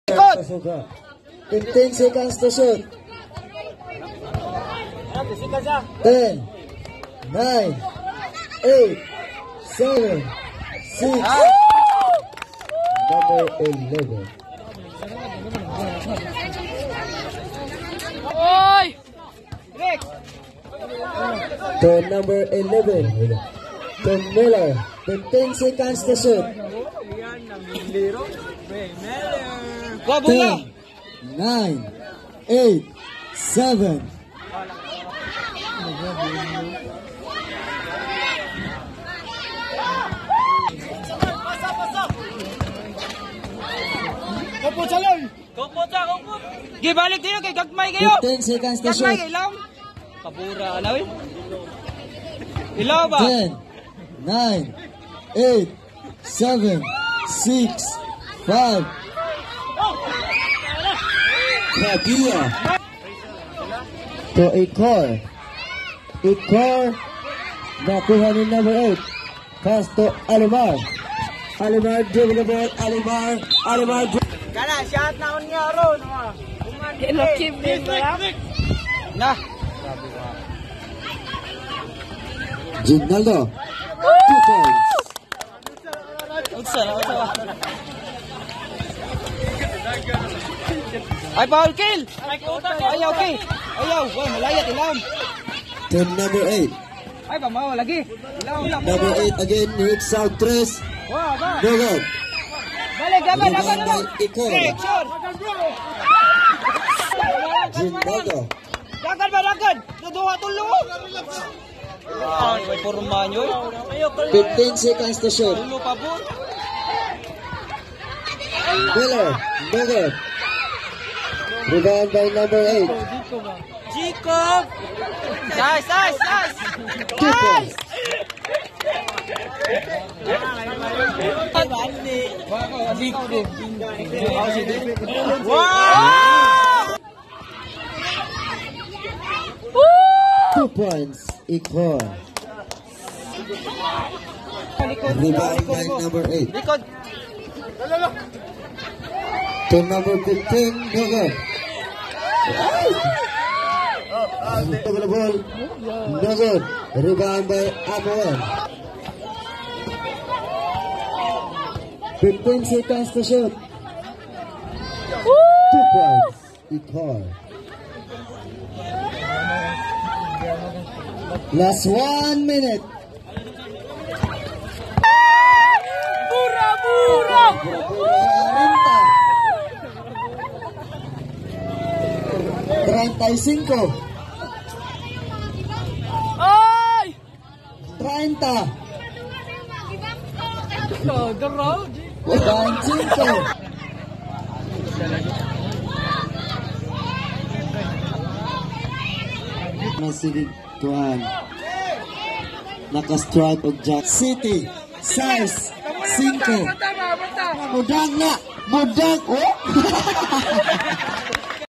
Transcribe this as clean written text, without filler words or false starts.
Pasuka. 15 seconds to shoot. 10, 9, 8, 7, 6, number 11. Oy! To number 11. Tom Miller. 15 seconds to shoot. 10, 9, 8, 7. Gibalik tayo kay gagmay kayo. 15 seconds to Gagmay shoot. kay ilaw. Pabura alaw eh. Ilaw ba? 10, 9, 8, 7, 6, 5. Katia. To Ikor. Ikor. Nakuha ni number 8. Pass to Alimar. Alimar dribble the ball. Alimar dribble. Kana, shot na on nga ron. Hello, keep this ba? Na. Ginaldo. 2 points. Utsa. Ay, foul kill! Ayaw, okay. Ayaw, wala, malayat, ilam. To number 8. Ay, pamawa lagi. Ilaw. Number 8 again. Hits out 3. Wah, ba? No good. Balik, dapat. Rebound by Ikor. Sure. Ginaldo. Dagan. Duduha tulo. Ay, may porma nyo. 15 seconds to shoot. Tulo pa po. Miller. No good. Rebound by number 8. Chico. Nice. 2 points. Wow! 2 points. Ikor. Rebound by number 8. Likod. To number 15. No good. Over the ball. No good. Rebound by Amoel. 15 seconds to shoot. 2 points. Ikor. Last 1 minute. Mura! 35. Ay! 30. Garaw. 25. Masilig tuan. Naka-strike o Jack City. Size 5. Mudang na. Oh!